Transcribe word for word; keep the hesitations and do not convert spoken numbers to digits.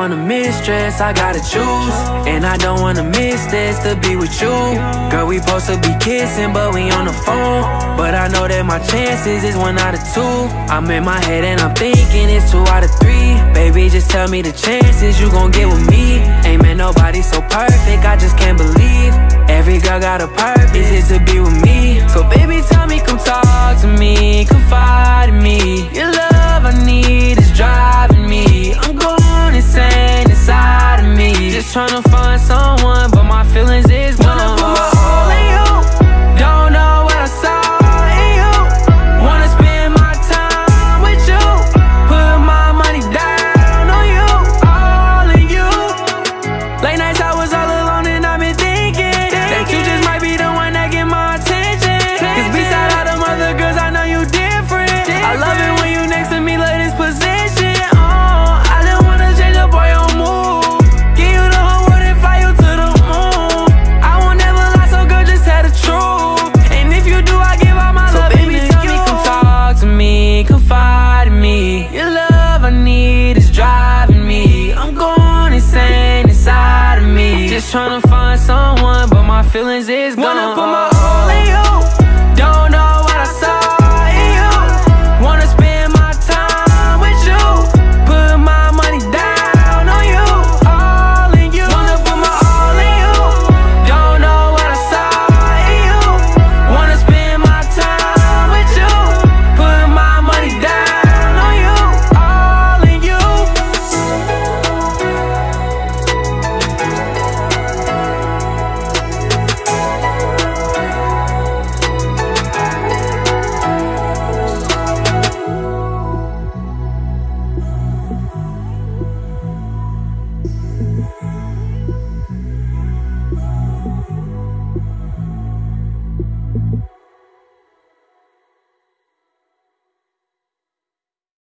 on a mistress, I gotta choose. And I don't wanna miss this to be with you. Girl, we supposed to be kissing, but we on the phone. But I know that my chances is one out of two. I'm in my head and I'm thinking it's two out of three. Baby, just tell me the chances you gon' get with me. Ain't met nobody so perfect, I just can't believe. Every girl got a purpose, is to be with me. So baby, tell me, come talk to me, confide in me. Your love I need is driving me. I'm going insane inside of me. Just tryna find someone, but my feelings is gone. Wanna put my all in you, don't know what I saw in you. Wanna spend my time with you, put my money down on you, all in you. Late nights I was all alone and I've been thinking that you just might be the one that get my attention. Cause beside all them other girls I know you different. I love it when you next to me, love this position. Oh, I just wanna change up all your mood, give you the whole world and fly you to the moon. I won't never lie, so girl, just tell the truth. And if you do, I give all my love. So baby, tell me, come talk to me, confide in me. Your love I need is driving me. I'm going insane inside of me. Just tryna find someone, but my feelings is gone. Wanna put my all in you,